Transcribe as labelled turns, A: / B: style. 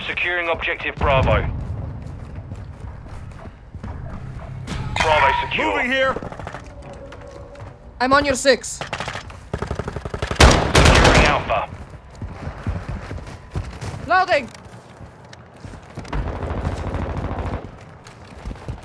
A: Securing objective Bravo. Bravo secure.
B: Moving here.
C: I'm on your 6.
A: Securing Alpha.
C: Loading.